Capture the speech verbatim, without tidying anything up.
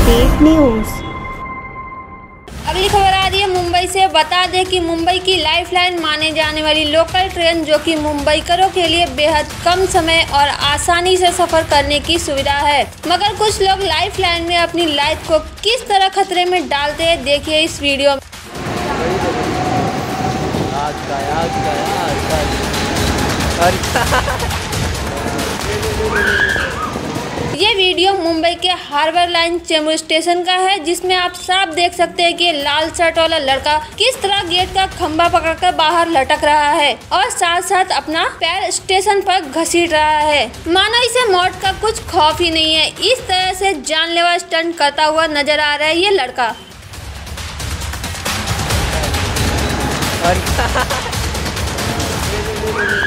Update news. अगली खबर आ रही है मुंबई से। बता दें कि मुंबई की लाइफलाइन माने जाने वाली लोकल ट्रेन, जो कि मुंबईकरों के लिए बेहद कम समय और आसानी से सफर करने की सुविधा है, मगर कुछ लोग लाइफलाइन में अपनी लाइफ को किस तरह खतरे में डालते हैं, देखिए इस वीडियो में। आज का, आज का, आज का। ये वीडियो मुंबई के हार्बर लाइन चेंबूर स्टेशन का है, जिसमें आप साफ देख सकते हैं कि लाल शर्ट वाला लड़का किस तरह गेट का खंभा पकड़कर बाहर लटक रहा है और साथ साथ अपना पैर स्टेशन पर घसीट रहा है। मानो इसे मौत का कुछ खौफ ही नहीं है। इस तरह से जानलेवा स्टंट करता हुआ नजर आ रहा है ये लड़का। और